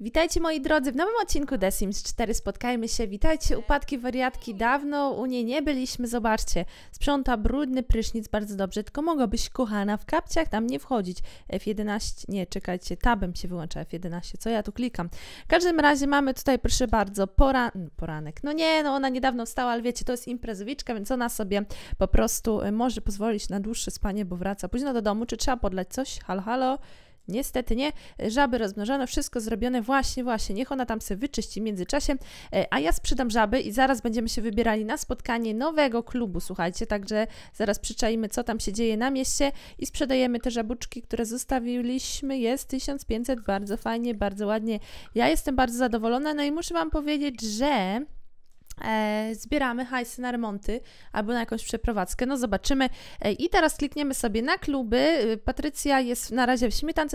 Witajcie moi drodzy w nowym odcinku The Sims 4. Spotkajmy się, witajcie upadki wariatki, dawno u niej nie byliśmy, zobaczcie, sprząta brudny prysznic bardzo dobrze, tylko mogłabyś kochana w kapciach tam nie wchodzić. F11, nie czekajcie, tabem się wyłącza F11, co ja tu klikam. W każdym razie mamy tutaj proszę bardzo poranek, no nie, no ona niedawno wstała, ale wiecie, to jest imprezowiczka, więc ona sobie po prostu może pozwolić na dłuższe spanie, bo wraca późno do domu. Czy trzeba podlać coś? Halo, halo? Niestety nie, żaby rozmnożone, wszystko zrobione, właśnie, niech ona tam sobie wyczyści w międzyczasie, a ja sprzedam żaby i zaraz będziemy się wybierali na spotkanie nowego klubu, słuchajcie, także zaraz przyczaimy, co tam się dzieje na mieście i sprzedajemy te żabuczki, które zostawiliśmy, jest 1500, bardzo fajnie, bardzo ładnie, ja jestem bardzo zadowolona, no i muszę wam powiedzieć, że zbieramy hajsy na remonty albo na jakąś przeprowadzkę, no zobaczymy. I teraz klikniemy sobie na kluby. Patrycja jest na razie w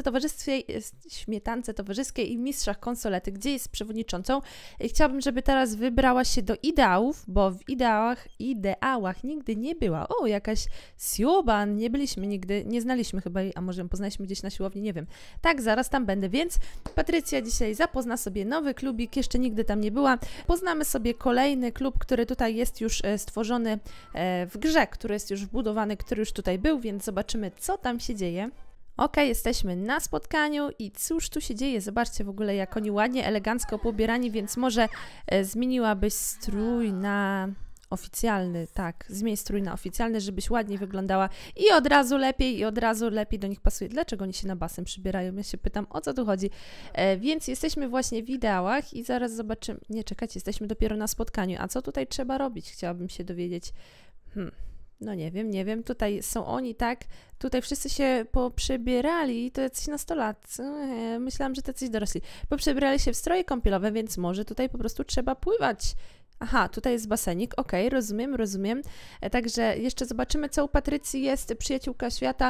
śmietance towarzyskiej i w mistrzach konsolety, gdzie jest przewodniczącą. Chciałabym, żeby teraz wybrała się do ideałów, bo w ideałach nigdy nie była. O, jakaś Siuban, nie byliśmy nigdy, nie znaliśmy chyba jej, a może ją poznaliśmy gdzieś na siłowni, nie wiem. Tak, zaraz tam będę, więc Patrycja dzisiaj zapozna sobie nowy klubik, jeszcze nigdy tam nie była. Poznamy sobie kolejny klub, który tutaj jest już stworzony w grze, który jest już wbudowany, który już tutaj był, więc zobaczymy, co tam się dzieje. Ok, jesteśmy na spotkaniu i cóż tu się dzieje? Zobaczcie w ogóle, jak oni ładnie, elegancko pobierani, więc może zmieniłabyś strój na oficjalny, tak, zmień strój na oficjalny, żebyś ładniej wyglądała i od razu lepiej do nich pasuje. Dlaczego oni się na basen przybierają? Ja się pytam, o co tu chodzi? Więc jesteśmy właśnie w ideałach i zaraz zobaczymy. Nie, czekajcie, jesteśmy dopiero na spotkaniu. A co tutaj trzeba robić? Chciałabym się dowiedzieć. No nie wiem, tutaj są oni, tak? Tutaj wszyscy się poprzebierali, to jacyś nastolatcy, myślałam, że to jacyś dorośli. Poprzebierali się w stroje kąpielowe, więc może tutaj po prostu trzeba pływać. Aha, tutaj jest basenik, okej, rozumiem. Także jeszcze zobaczymy, co u Patrycji jest. Przyjaciółka świata,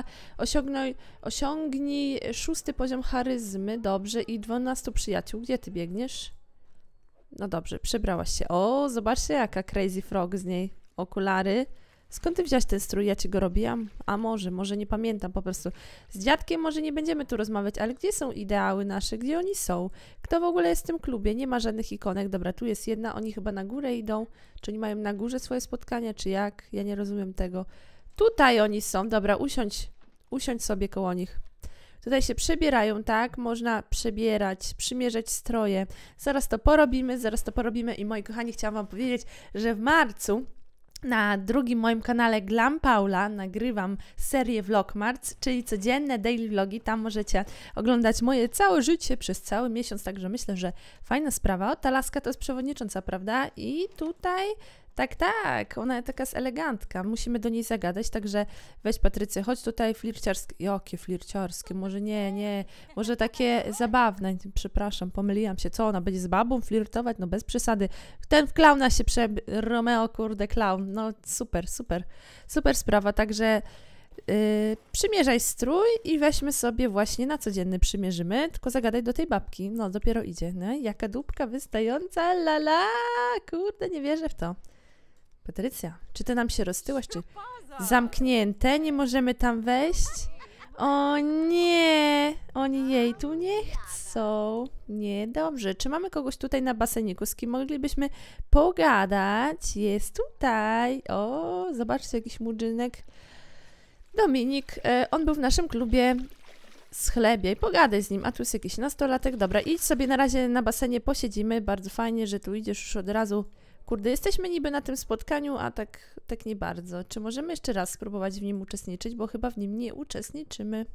osiągnij 6. poziom charyzmy, dobrze, i 12 przyjaciół. Gdzie ty biegniesz? No dobrze, przebrałaś się. O, zobaczcie, jaka Crazy Frog z niej. Okulary. Skąd ty wziąłeś ten strój? Ja ci go robiłam? A może nie pamiętam po prostu. Z dziadkiem może nie będziemy tu rozmawiać, ale gdzie są ideały nasze? Gdzie oni są? Kto w ogóle jest w tym klubie? Nie ma żadnych ikonek. Dobra, tu jest jedna, oni chyba na górę idą. Czy oni mają na górze swoje spotkania, czy jak? Ja nie rozumiem tego. Tutaj oni są. Dobra, usiądź sobie koło nich. Tutaj się przebierają, tak? Można przebierać, przymierzać stroje. Zaraz to porobimy i moi kochani, chciałam wam powiedzieć, że w marcu na drugim moim kanale Glam Paula nagrywam serię Vlogmas, czyli codzienne daily vlogi. Tam możecie oglądać moje całe życie przez cały miesiąc, także myślę, że fajna sprawa. O, ta laska to jest przewodnicząca, prawda? I tutaj, tak, ona taka jest elegantka. Musimy do niej zagadać, także weź Patrycję, chodź tutaj flirciarskie. Jakie flirciarskie? Może nie, może takie zabawne. Przepraszam, pomyliłam się. Co, ona będzie z babą flirtować? No bez przesady. Ten w klauna się Romeo, kurde, klaun. No super sprawa, także przymierzaj strój i weźmy sobie właśnie na codzienny przymierzymy, tylko zagadaj do tej babki. No, dopiero idzie. No, jaka dupka wystająca, lala, kurde, nie wierzę w to. Patrycja, czy ty nam się roztyłaś, czy zamknięte, nie możemy tam wejść? O nie, oni jej tu nie chcą. Nie, dobrze. Czy mamy kogoś tutaj na baseniku, z kim moglibyśmy pogadać? Jest tutaj. O, zobaczcie, jakiś murzynek. Dominik, on był w naszym klubie Schlebiej, pogadaj z nim, a tu jest jakiś nastolatek. Dobra, idź sobie na razie na basenie, posiedzimy. Bardzo fajnie, że tu idziesz już od razu. Kurde, jesteśmy niby na tym spotkaniu, a tak nie bardzo. Czy możemy jeszcze raz spróbować w nim uczestniczyć, bo chyba w nim nie uczestniczymy.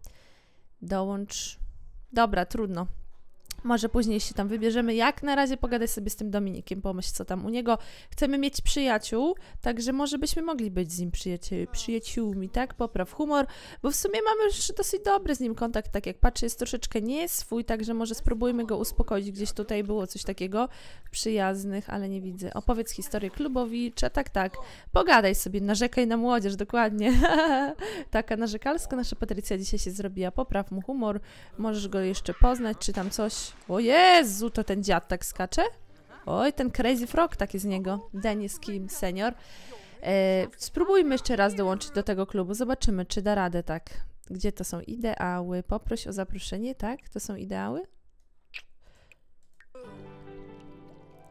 Dołącz. Dobra, trudno. Może później się tam wybierzemy. Jak na razie pogadaj sobie z tym Dominikiem, pomyśl co tam u niego. Chcemy mieć przyjaciół, także może byśmy mogli być z nim przyjaciółmi, tak? Popraw humor, bo w sumie mamy już dosyć dobry z nim kontakt, tak jak patrzę, jest troszeczkę nie swój, także może spróbujmy go uspokoić. Gdzieś tutaj było coś takiego przyjaznych, ale nie widzę. Opowiedz historię klubowicza, tak. Pogadaj sobie, narzekaj na młodzież, dokładnie. Taka narzekalska nasza Patrycja dzisiaj się zrobiła. Popraw mu humor, możesz go jeszcze poznać, czy tam coś. O Jezu, to ten dziad tak skacze? Oj, ten Crazy Frog taki z niego. Dennis Kim senior. Spróbujmy jeszcze raz dołączyć do tego klubu. Zobaczymy, czy da radę tak. Gdzie to są ideały? Poproś o zaproszenie, tak? To są ideały?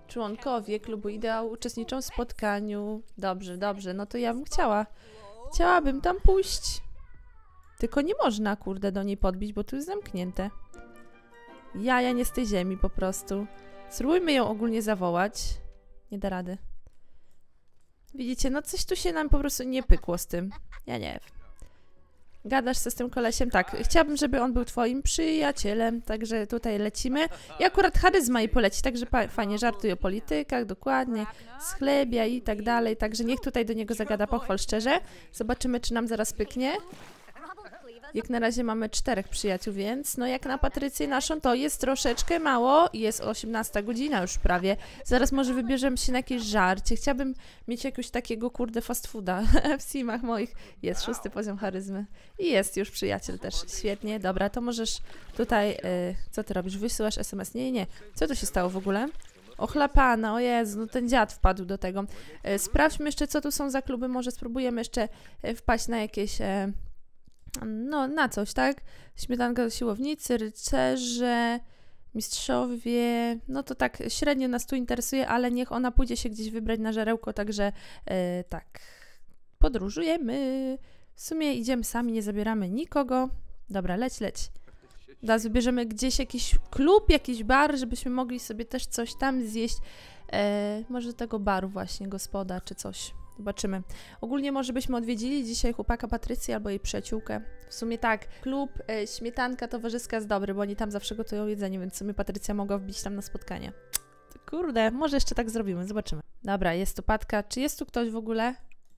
Członkowie klubu Ideał uczestniczą w spotkaniu. Dobrze, dobrze, no to ja bym chciała. Chciałabym tam pójść. Tylko nie można, kurde, do niej podbić, bo tu jest zamknięte. Ja nie z tej ziemi po prostu. Spróbujmy ją ogólnie zawołać. Nie da rady. Widzicie, no coś tu się nam po prostu nie pykło z tym. Ja nie wiem. Gadasz się z tym kolesiem? Tak. Chciałabym, żeby on był twoim przyjacielem, także tutaj lecimy. I akurat charyzma jej poleci, także fajnie żartuje o politykach, dokładnie. Schlebia i tak dalej, także niech tutaj do niego zagada, pochwal szczerze. Zobaczymy, czy nam zaraz pyknie. Jak na razie mamy 4 przyjaciół, więc no jak na Patrycję naszą to jest troszeczkę mało i jest 18 godzina już prawie. Zaraz może wybierzemy się na jakieś żarcie. Chciałabym mieć jakiegoś takiego kurde fast fooda w simach moich. Jest 6. poziom charyzmy. I jest już przyjaciel też. Świetnie, dobra, to możesz tutaj... co ty robisz? Wysyłasz SMS? Nie, nie. Co to się stało w ogóle? Ochlapana, o Jezu, no ten dziad wpadł do tego. Sprawdźmy jeszcze, co tu są za kluby. Może spróbujemy jeszcze wpaść na jakieś... no, na coś, tak? Śmietanka do siłownicy, rycerze, mistrzowie, no to tak średnio nas tu interesuje, ale niech ona pójdzie się gdzieś wybrać na żarełko, także tak, podróżujemy. W sumie idziemy sami, nie zabieramy nikogo. Dobra, leć. Teraz wybierzemy gdzieś jakiś klub, jakiś bar, żebyśmy mogli sobie też coś tam zjeść. Może do tego baru właśnie, gospoda czy coś. Zobaczymy. Ogólnie może byśmy odwiedzili dzisiaj chłopaka Patrycji albo jej przyjaciółkę. W sumie tak, klub śmietanka towarzyska jest dobry, bo oni tam zawsze gotują jedzenie, więc w sumie Patrycja mogła wbić tam na spotkanie. Kurde, może jeszcze tak zrobimy, zobaczymy. Dobra, jest tu Patka. Czy jest tu ktoś w ogóle?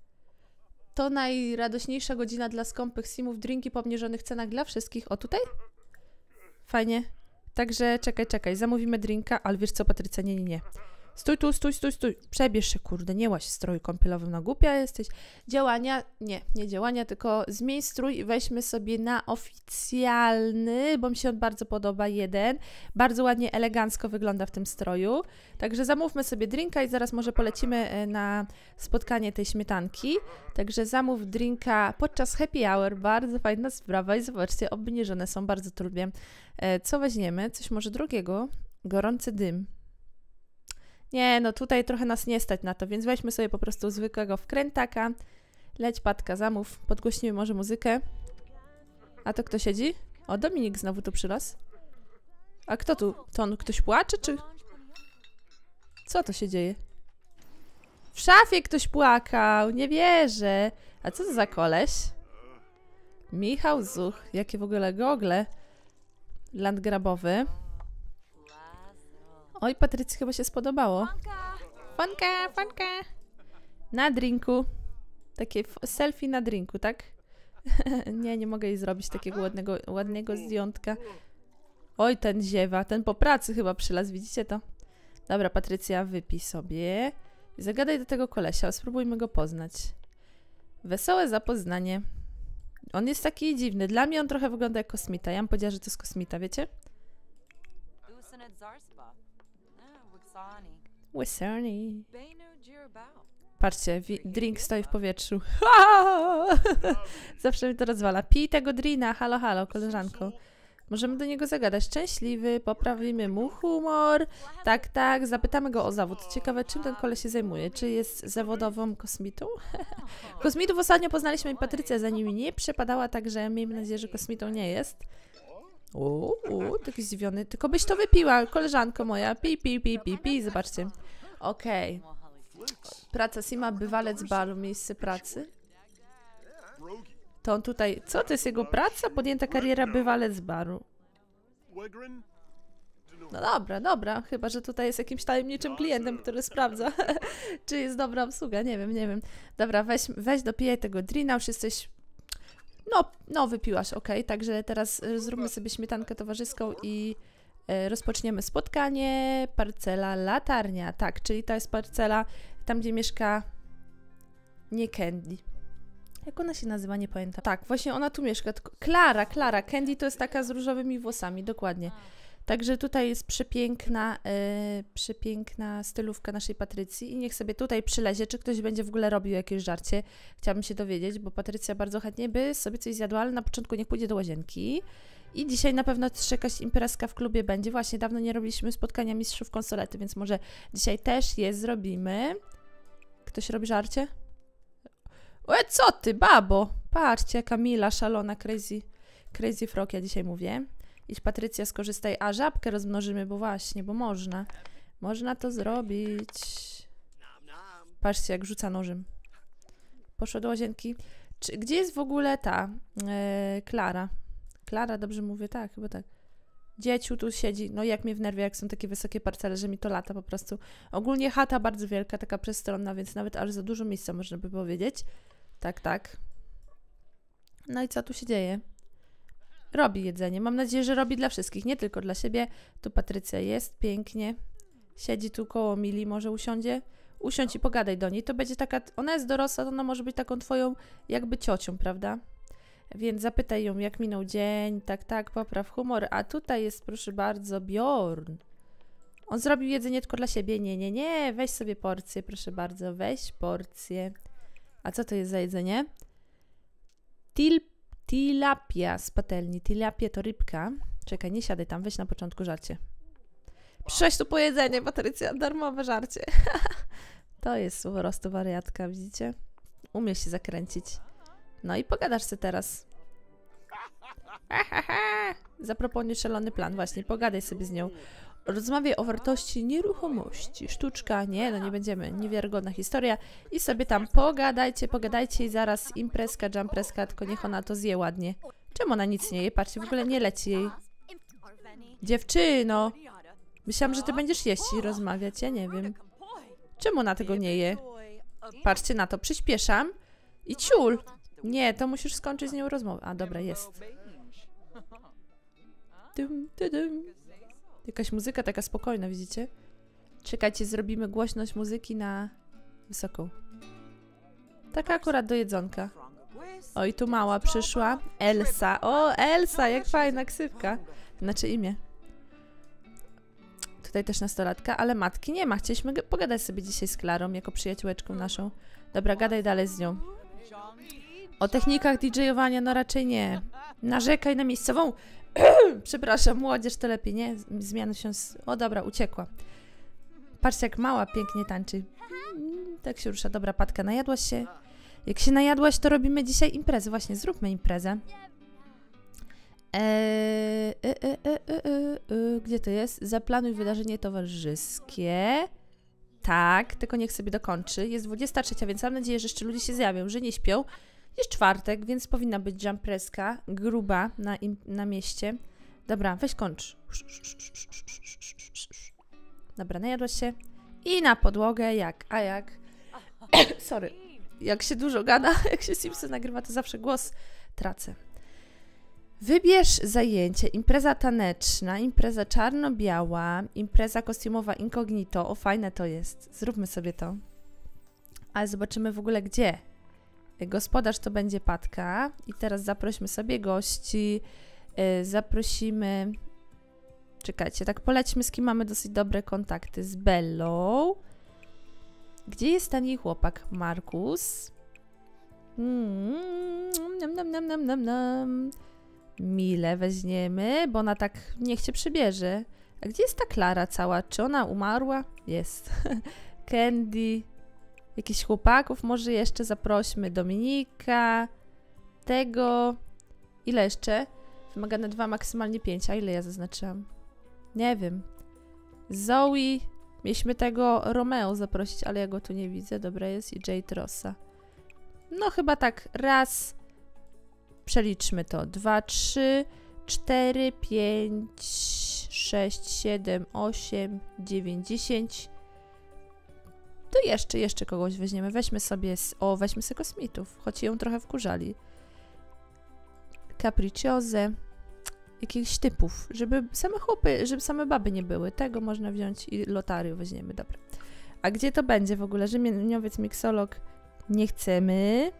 To najradośniejsza godzina dla skąpych simów, drinki po obniżonych cenach dla wszystkich. O, tutaj? Fajnie. Także czekaj, zamówimy drinka, ale wiesz co, Patrycja, nie. Stój tu, stój. Przebierz się, kurde, nie łaź w stroju kąpielowym, no głupia jesteś. Działania, nie działania, tylko zmień strój i weźmy sobie na oficjalny, bo mi się on bardzo podoba, 1. Bardzo ładnie, elegancko wygląda w tym stroju. Także zamówmy sobie drinka i zaraz może polecimy na spotkanie tej śmietanki. Także zamów drinka podczas happy hour, bardzo fajna sprawa i zobaczcie, obniżone są, bardzo to lubię. Co weźmiemy? Coś może drogiego? Gorący dym. Nie, no tutaj trochę nas nie stać na to, więc weźmy sobie po prostu zwykłego wkrętaka. Leć, Patka, zamów. Podgłośnimy może muzykę. A to kto siedzi? O, Dominik znowu tu przylas. A kto tu? To on ktoś płacze, czy... Co to się dzieje? W szafie ktoś płakał, nie wierzę. A co to za koleś? Michał Zuch. Jakie w ogóle gogle. Landgrabowy. Oj, Patrycji chyba się spodobało. Fanka. Na drinku. Takie selfie na drinku, tak? nie mogę jej zrobić takiego ładnego zdjątka. Oj, ten ziewa, ten po pracy chyba przylazł, widzicie to? Dobra, Patrycja, wypij sobie. Zagadaj do tego kolesia, spróbujmy go poznać. Wesołe zapoznanie. On jest taki dziwny. Dla mnie on trochę wygląda jak kosmita. Ja bym powiedziała, że to jest kosmita, wiecie? Wysarni. Patrzcie, drink stoi w powietrzu. Zawsze mi to rozwala. Pij tego drina, halo, koleżanko. Możemy do niego zagadać. Szczęśliwy, poprawimy mu humor. Tak, zapytamy go o zawód. Ciekawe, czym ten koleś się zajmuje. Czy jest zawodową kosmitą? Kosmitów ostatnio poznaliśmy i Patrycja za nimi nie przepadała, także miejmy nadzieję, że kosmitą nie jest. Taki zdziwiony. Tylko byś to wypiła, koleżanko moja. Pij. Zobaczcie. Okej. Praca Sima, bywalec baru, miejsce pracy. To on tutaj... Co to jest jego praca? Podjęta kariera bywalec baru. No dobra. Chyba, że tutaj jest jakimś tajemniczym klientem, który sprawdza, czy jest dobra obsługa. Nie wiem. Dobra, weź dopijaj tego drina, już jesteś... No, wypiłaś, okej. Także teraz zróbmy sobie śmietankę towarzyską i rozpoczniemy spotkanie. Parcela Latarnia. Tak, czyli to jest parcela tam, gdzie mieszka... Nie Candy. Jak ona się nazywa? Nie pamiętam. Tak, właśnie ona tu mieszka. Klara. Candy to jest taka z różowymi włosami, dokładnie. Także tutaj jest przepiękna stylówka naszej Patrycji i niech sobie tutaj przylezie, czy ktoś będzie w ogóle robił jakieś żarcie. Chciałabym się dowiedzieć, bo Patrycja bardzo chętnie by sobie coś zjadła, ale na początku niech pójdzie do łazienki. I dzisiaj na pewno też jakaś imprezka w klubie będzie. Właśnie dawno nie robiliśmy spotkania mistrzów konsolety, więc może dzisiaj też je zrobimy. Ktoś robi żarcie? Co ty, babo? Patrzcie, jaka mila, szalona, crazy frog, ja dzisiaj mówię. Idź, Patrycja, skorzystaj. A, żabkę rozmnożymy, bo właśnie, bo można. Można to zrobić. Patrzcie, jak rzuca nożem. Poszła do łazienki. Gdzie jest w ogóle ta Klara? Klara, dobrze mówię? Tak, chyba tak. Dzieciu tu siedzi. No jak mnie wnerwia, jak są takie wysokie parcele, że mi to lata po prostu. Ogólnie chata bardzo wielka, taka przestronna, więc nawet aż za dużo miejsca, można by powiedzieć. Tak, tak. No i co tu się dzieje? Robi jedzenie. Mam nadzieję, że robi dla wszystkich, nie tylko dla siebie. Tu Patrycja jest, pięknie. Siedzi tu koło Mili, może usiądzie. Usiądź i pogadaj do niej. To będzie taka, ona jest dorosła, to ona może być taką twoją jakby ciocią, prawda? Więc zapytaj ją, jak minął dzień, tak, popraw humor. A tutaj jest, proszę bardzo, Bjorn. On zrobił jedzenie tylko dla siebie. Nie, weź sobie porcję, proszę bardzo, weź porcję. A co to jest za jedzenie? Tilapia z patelni. Tilapia to rybka. Czekaj, nie siadaj tam, weź na początku żarcie. Przyszłaś tu po jedzenie, Patrycja, darmowe żarcie. To jest po prostu wariatka, widzicie? Umie się zakręcić. No i pogadasz sobie teraz. Zaproponuj szalony plan, właśnie, pogadaj sobie z nią. Rozmawiaj o wartości nieruchomości. Sztuczka, nie, no nie będziemy. Niewiarygodna historia. I sobie tam pogadajcie i zaraz imprezka, jumpreska, tylko niech ona to zje ładnie. Czemu ona nic nie je? Patrzcie, w ogóle nie leci jej. Dziewczyno! Myślałam, że ty będziesz jeść i rozmawiać, ja nie wiem. Czemu ona tego nie je? Patrzcie na to, przyspieszam i ciul. Nie, to musisz skończyć z nią rozmowę. A, dobra, jest. Jakaś muzyka taka spokojna, widzicie? Czekajcie, zrobimy głośność muzyki na wysoką. Taka akurat do jedzonka. Oj, tu mała przyszła. Elsa. O, Elsa, jak fajna ksywka. Znaczy imię. Tutaj też nastolatka, ale matki nie ma. Chcieliśmy pogadać sobie dzisiaj z Klarą, jako przyjaciółeczką naszą. Dobra, gadaj dalej z nią. O technikach DJ-owania, no raczej nie. Narzekaj na miejscową. Przepraszam, młodzież to lepiej, nie? Zmiany się... O, dobra, uciekła. Patrzcie, jak mała pięknie tańczy. Tak się rusza. Dobra, Patka, najadłaś się? Jak się najadłaś, to robimy dzisiaj imprezę. Właśnie, zróbmy imprezę. Gdzie to jest? Zaplanuj wydarzenie towarzyskie. Tak, tylko niech sobie dokończy. Jest 23, więc mam nadzieję, że jeszcze ludzie się zjawią, że nie śpią. Jest czwartek, więc powinna być jumpreska gruba na mieście. Dobra, weź kończ. Dobra, najadłaś się. I na podłogę jak? Sorry. Jak się dużo gada, jak się Simsy nagrywa, to zawsze głos tracę. Wybierz zajęcie. Impreza taneczna, impreza czarno-biała, impreza kostiumowa incognito. O, fajne to jest. Zróbmy sobie to. Ale zobaczymy w ogóle gdzie. Gospodarz to będzie Patka. I teraz zaprośmy sobie gości. Zaprosimy... Czekajcie, tak polećmy, z kim mamy dosyć dobre kontakty. Z Bellą. Gdzie jest ten jej chłopak? Markus. Milę weźmiemy, bo ona tak niech się przybierze. A gdzie jest ta Klara cała? Czy ona umarła? Jest. Candy. Jakichś chłopaków może jeszcze zaprośmy. Dominika. Tego. Ile jeszcze? Wymagane 2, maksymalnie 5. A ile ja zaznaczyłam? Nie wiem. Zoe. Mieliśmy tego Romeo zaprosić, ale ja go tu nie widzę. Dobra, jest i Jade Rossa. No chyba tak raz. Przeliczmy to. 2, 3, 4, 5, 6, 7, 8, 9, 10. To jeszcze kogoś weźmiemy. Weźmy sobie kosmitów, choć ją trochę wkurzali. Capricciose. Jakichś typów, żeby same chłopy, żeby same baby nie były. Tego można wziąć i Lotarię weźmiemy, dobra. A gdzie to będzie w ogóle? Rzemieniowiec, miksolog nie chcemy.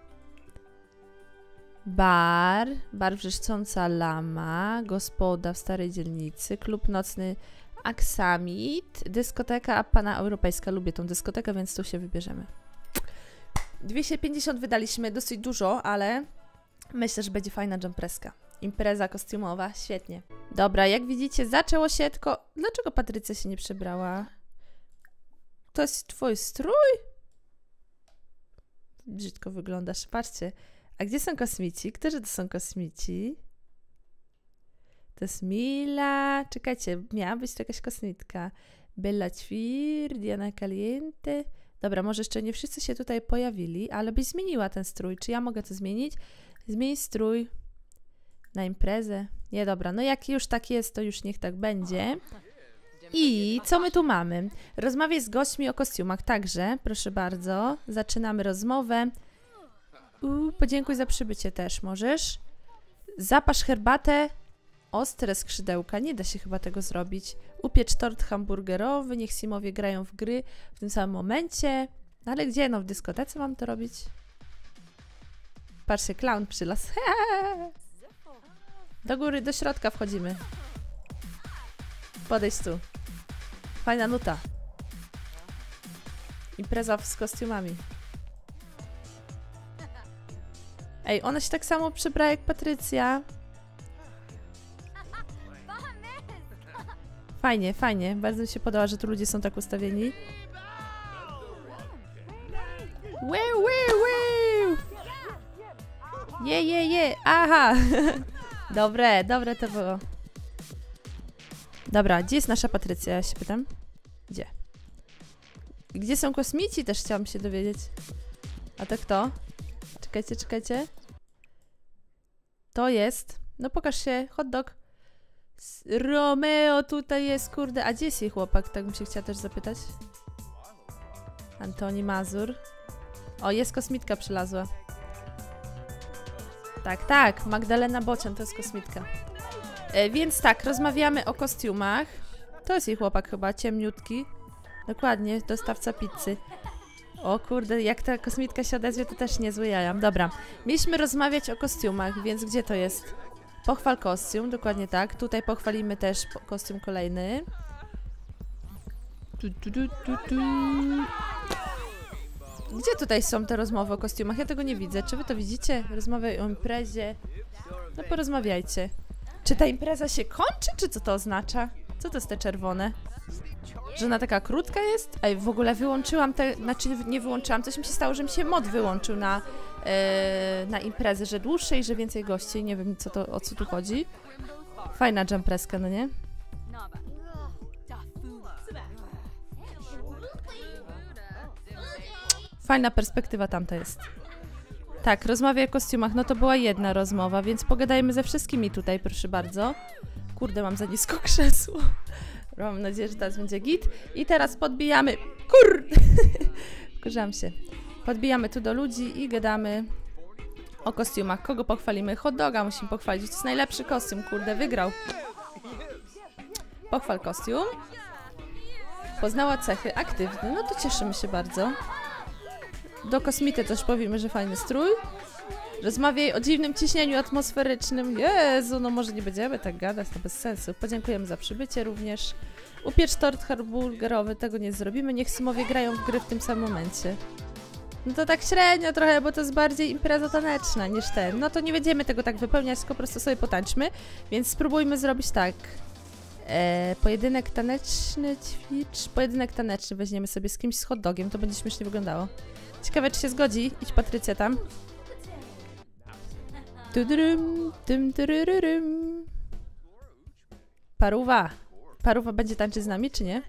Bar wrzeszcząca lama, gospoda w starej dzielnicy, klub nocny Aksamit, dyskoteka Pana Europejska. Lubię tą dyskotekę, więc tu się wybierzemy. 250 wydaliśmy, dosyć dużo, ale myślę, że będzie fajna jumpreska. Impreza kostiumowa, świetnie. Dobra, jak widzicie, zaczęło się tylko... Dlaczego Patrycja się nie przebrała? To jest twój strój? Brzydko wyglądasz, patrzcie. A gdzie są kosmici? Którzy to są kosmici? To jest Mila. Czekajcie, miała być to jakaś kosmitka. Bella Ćwir, Diana Caliente. Dobra, może jeszcze nie wszyscy się tutaj pojawili, ale byś zmieniła ten strój. Czy ja mogę to zmienić? Zmień strój na imprezę. Nie, dobra, no jak już tak jest, to już niech tak będzie. I co my tu mamy? Rozmawiaj z gośćmi o kostiumach. Także, proszę bardzo, zaczynamy rozmowę. Podziękuj za przybycie też, możesz. Zapasz herbatę. Ostre skrzydełka. Nie da się chyba tego zrobić. Upiecz tort hamburgerowy. Niech Simowie grają w gry w tym samym momencie. No ale gdzie? No w dyskotece mam to robić. Patrzcie, clown przylas. Do góry, do środka wchodzimy. Podejdź tu. Fajna nuta. Impreza z kostiumami. Ej, ona się tak samo przebrała jak Patrycja. Fajnie, fajnie. Bardzo mi się podoba, że tu ludzie są tak ustawieni. Wiu, wiu, wiu. Je. Aha. Dobre to było. Dobra, gdzie jest nasza Patrycja? Ja się pytam. Gdzie? Gdzie są kosmici? Też chciałam się dowiedzieć. A to kto? Czekajcie. To jest... No pokaż się, hot dog. Romeo tutaj jest, kurde. A gdzie jest jej chłopak? Tak bym się chciała też zapytać. Antoni Mazur. O, jest kosmitka przylazła. Tak. Magdalena Bocian to jest kosmitka. Więc tak, rozmawiamy o kostiumach. To jest jej chłopak chyba, ciemniutki. Dokładnie, dostawca pizzy. O kurde, jak ta kosmitka się odezwie, to też niezły jaja. Dobra, mieliśmy rozmawiać o kostiumach, więc gdzie to jest? Pochwal kostium, dokładnie tak. Tutaj pochwalimy też kostium kolejny. Gdzie tutaj są te rozmowy o kostiumach? Ja tego nie widzę. Czy wy to widzicie? Rozmawiaj o imprezie. No porozmawiajcie. Czy ta impreza się kończy, czy co to oznacza? Co to jest te czerwone? Że ona taka krótka jest? Ej, w ogóle wyłączyłam te... Znaczy nie wyłączyłam. Coś mi się stało, że mi się mod wyłączył na imprezę, że dłuższe i że więcej gości. Nie wiem, o co tu chodzi. Fajna jumpreska, no nie? Fajna perspektywa tamta jest. Tak, rozmawiaj o kostiumach. No to była jedna rozmowa, więc pogadajmy ze wszystkimi tutaj, proszę bardzo. Kurde, mam za nisko krzesło. Mam nadzieję, że teraz będzie git. I teraz podbijamy... Wkurzam się. Podbijamy tu do ludzi i gadamy o kostiumach. Kogo pochwalimy? Hot doga musimy pochwalić. To jest najlepszy kostium, kurde, wygrał. Pochwal kostium. Poznała cechy. Aktywny. No to cieszymy się bardzo. Do kosmity też powiemy, że fajny strój. Rozmawiaj o dziwnym ciśnieniu atmosferycznym. Jezu, no może nie będziemy tak gadać, to bez sensu. Podziękujemy za przybycie również. Upiecz tort hamburgerowy, tego nie zrobimy. Niech Simowie grają w gry w tym samym momencie. No to tak średnio trochę, bo to jest bardziej impreza taneczna niż ten. No to nie będziemy tego tak wypełniać, tylko po prostu sobie potańczmy. Więc spróbujmy zrobić tak. Pojedynek taneczny, Pojedynek taneczny weźmiemy sobie z kimś z hot dogiem, to będzie śmiesznie wyglądało. Ciekawe, czy się zgodzi. Idź Patrycja tam. Paruwa. Paruwa będzie tańczyć z nami, czy nie?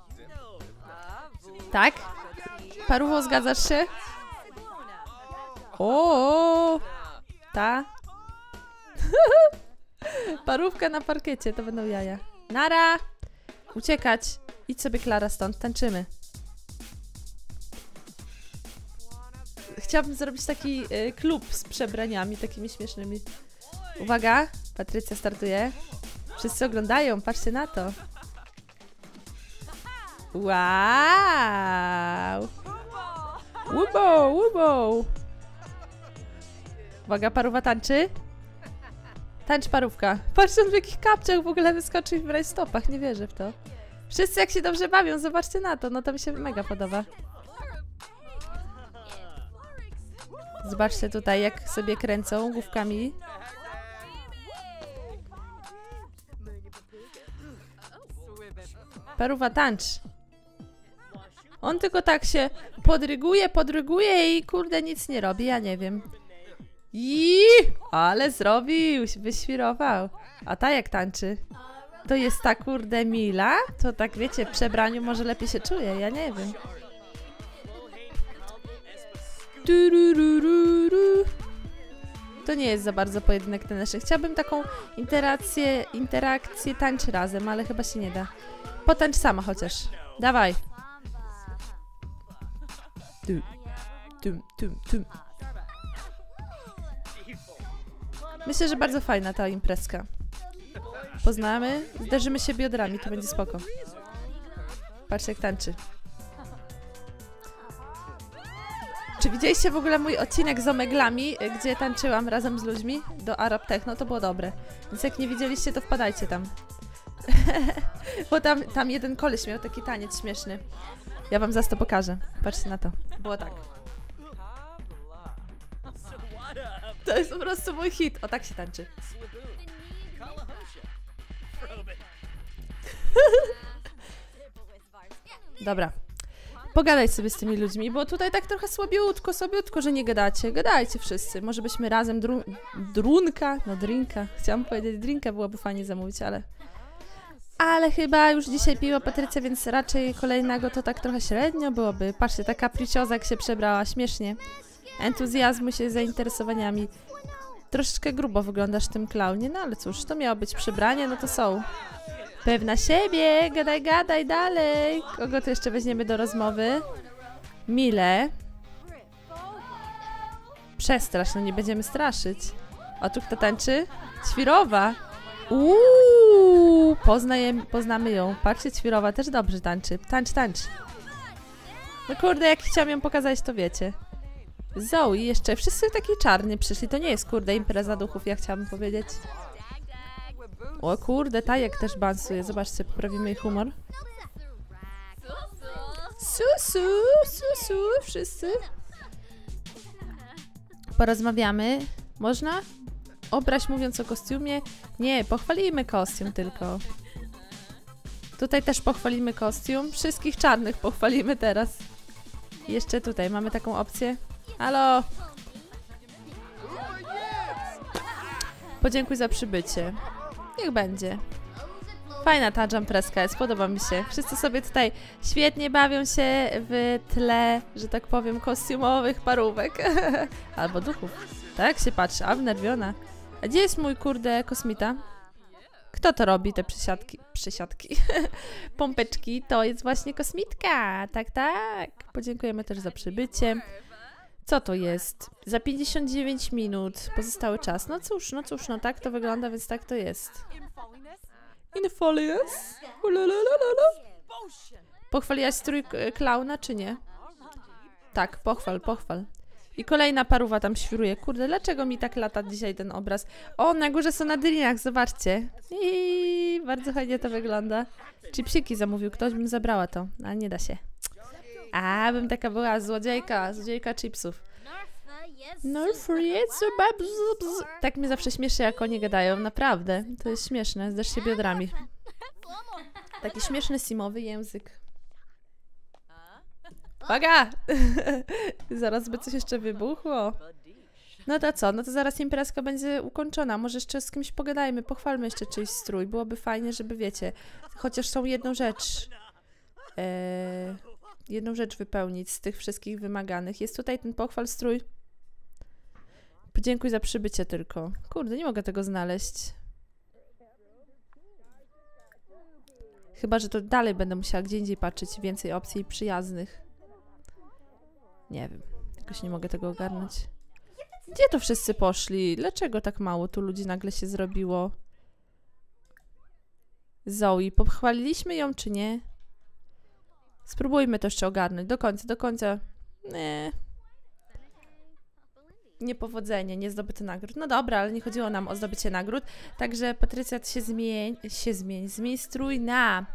Tak? Paruwo, zgadzasz się? O, ta. Parówka na parkiecie, to będą jaja. Nara! Uciekać. Idź sobie, Klara, stąd. Tańczymy. Chciałabym zrobić taki klub z przebraniami, takimi śmiesznymi. Uwaga, Patrycja startuje. Wszyscy oglądają, patrzcie na to. Wow! Łubo! Uwaga, paruwa tańczy. Tańcz, parówka. Patrzcie, on w jakich kapciach w ogóle wyskoczy w rajstopach, nie wierzę w to. Wszyscy jak się dobrze bawią, zobaczcie na to, no to mi się mega podoba. Zobaczcie tutaj, jak sobie kręcą główkami. Paruwa, tańcz. On tylko tak się podryguje i kurde nic nie robi, ja nie wiem. Ale zrobił, wyświrował. A ta jak tańczy? To jest ta kurde mila? To tak wiecie, w przebraniu może lepiej się czuje, ja nie wiem. To nie jest za bardzo pojedynek taneczny. Chciałabym taką interakcję tańczy razem, ale chyba się nie da. Potańcz sama chociaż. Dawaj. Myślę, że bardzo fajna ta imprezka. Poznamy, zderzymy się biodrami, to będzie spoko. Patrz jak tańczy. Czy widzieliście w ogóle mój odcinek z omeglami, gdzie tańczyłam razem z ludźmi do Arab Techno? To było dobre. Więc jak nie widzieliście, to wpadajcie tam. Bo tam jeden koleś miał taki taniec śmieszny. Ja wam zaraz to pokażę. Patrzcie na to. Było tak. To jest po prostu mój hit. O, tak się tańczy. Dobra. Pogadaj sobie z tymi ludźmi, bo tutaj tak trochę słabiutko, że nie gadacie. Gadajcie wszyscy. Może byśmy razem drinka. Chciałam powiedzieć drinka, byłoby fajnie zamówić, ale chyba już dzisiaj piła Patrycja, więc raczej kolejnego to tak trochę średnio byłoby. Patrzcie, taka pricioza jak się przebrała, śmiesznie. Entuzjazmu się zainteresowaniami. Troszeczkę grubo wyglądasz w tym klaunie, no ale cóż, to miało być przebranie, no to są. Pewna siebie, gadaj dalej. Kogo tu jeszcze weźmiemy do rozmowy? Mile. Przestrasz, no nie będziemy straszyć. O, tu kto tańczy? Ćwirowa. Poznamy ją. Patrzcie, Ćwirowa też dobrze tańczy. Tańcz. No kurde, jak chciałam ją pokazać, to wiecie. Zoe, jeszcze wszyscy taki czarny przyszli. To nie jest kurde impreza duchów, ja chciałabym powiedzieć. O kurde, Tajek też bansuje. Zobaczcie, poprawimy jej humor. Susu, wszyscy. Porozmawiamy. Można? Obraź mówiąc o kostiumie. Nie, pochwalimy kostium tylko. Tutaj też pochwalimy kostium. Wszystkich czarnych pochwalimy teraz. Jeszcze tutaj mamy taką opcję. Halo! Podziękuj za przybycie. Niech będzie. Fajna ta jumpreska jest, podoba mi się. Wszyscy sobie tutaj świetnie bawią się w tle, że tak powiem, kostiumowych parówek. Albo duchów. Tak się patrzy, a wnerwiona. A gdzie jest mój kurde kosmita? Kto to robi, te przysiadki? Pompeczki, to jest właśnie kosmitka. Tak. Podziękujemy też za przybycie. Co to jest? Za 59 minut pozostały czas. No cóż, tak to wygląda, więc tak to jest. Infolius? Pochwaliłaś strój klauna, czy nie? Tak, pochwal. I kolejna paruwa tam świruje. Kurde, dlaczego mi tak lata dzisiaj ten obraz? O, na górze są na drinach, zobaczcie. I bardzo fajnie to wygląda. Chipsiki zamówił ktoś, bym zabrała to, ale nie da się. A, bym taka była złodziejka chipsów. Tak mnie zawsze śmieszy, jak oni gadają, naprawdę. To jest śmieszne, zderz się biodrami. Taki śmieszny simowy język. Uwaga! Zaraz by coś jeszcze wybuchło. No to co? No to zaraz imprezka będzie ukończona. Może jeszcze z kimś pogadajmy, pochwalmy jeszcze czyjś strój. Byłoby fajnie, żeby wiecie, chociaż są jedną rzecz wypełnić z tych wszystkich wymaganych. Jest tutaj ten pochwal strój. Podziękuj za przybycie tylko. Kurde, nie mogę tego znaleźć. Chyba, że to dalej będę musiała gdzie indziej patrzeć. Więcej opcji przyjaznych. Nie wiem. Jakoś nie mogę tego ogarnąć. Gdzie to wszyscy poszli? Dlaczego tak mało tu ludzi nagle się zrobiło? Zoe, pochwaliliśmy ją czy nie? Spróbujmy to jeszcze ogarnąć. Do końca. Nie. Niepowodzenie, nie zdobyty nagród. No dobra, ale nie chodziło nam o zdobycie nagród. Także Patrycja, zmień strój na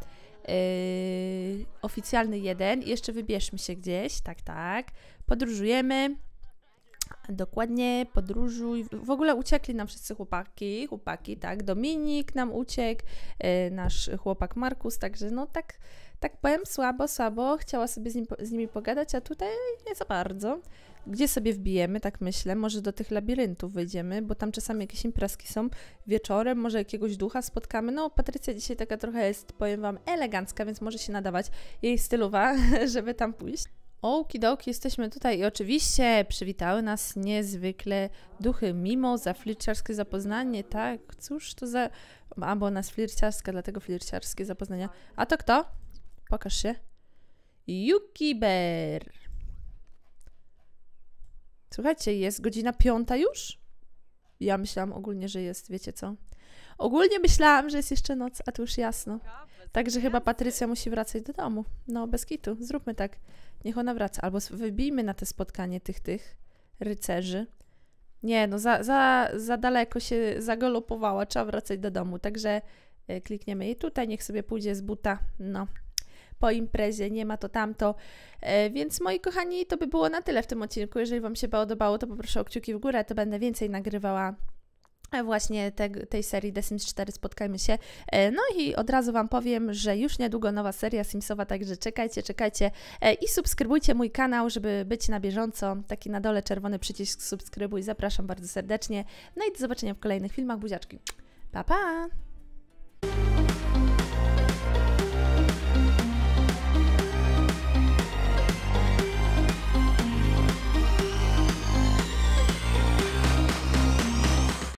oficjalny 1. I jeszcze wybierzmy się gdzieś. Tak. Podróżujemy. Dokładnie, podróżuj. W ogóle uciekli nam wszyscy chłopaki, tak. Dominik nam uciekł, nasz chłopak Markus, także no tak powiem, słabo. Chciała sobie z nimi pogadać, a tutaj nie za bardzo. Gdzie sobie wbijemy, tak myślę, może do tych labiryntów wejdziemy, bo tam czasami jakieś imprezki są wieczorem, może jakiegoś ducha spotkamy. No, Patrycja dzisiaj taka trochę jest, powiem wam, elegancka, więc może się nadawać jej stylowa, żeby tam pójść. Okidoki, jesteśmy tutaj i oczywiście przywitały nas niezwykle duchy Mimoza, flirciarskie zapoznanie, tak? Cóż to za... bo ona jest flirciarska, dlatego flirciarskie zapoznania. A to kto? Pokaż się. Yukiber. Słuchajcie, jest godzina 5 już? Ja myślałam ogólnie, że jest, wiecie co? Ogólnie myślałam, że jest jeszcze noc, a tu już jasno. Także chyba Patrycja musi wracać do domu. No, bez kitu, zróbmy tak. Niech ona wraca. Albo wybijmy na te spotkanie tych rycerzy. Nie, no za daleko się zagalopowała. Trzeba wracać do domu. Także klikniemy jej tutaj. Niech sobie pójdzie z buta. No, po imprezie. Nie ma to tamto. Więc moi kochani, to by było na tyle w tym odcinku. Jeżeli wam się podobało, to poproszę o kciuki w górę. To będę więcej nagrywała właśnie tej serii The Sims 4 Spotkajmy się. No i od razu wam powiem, że już niedługo nowa seria Simsowa, także czekajcie i subskrybujcie mój kanał, żeby być na bieżąco. Taki na dole czerwony przycisk subskrybuj. Zapraszam bardzo serdecznie. No i do zobaczenia w kolejnych filmach. Buziaczki. Pa, pa!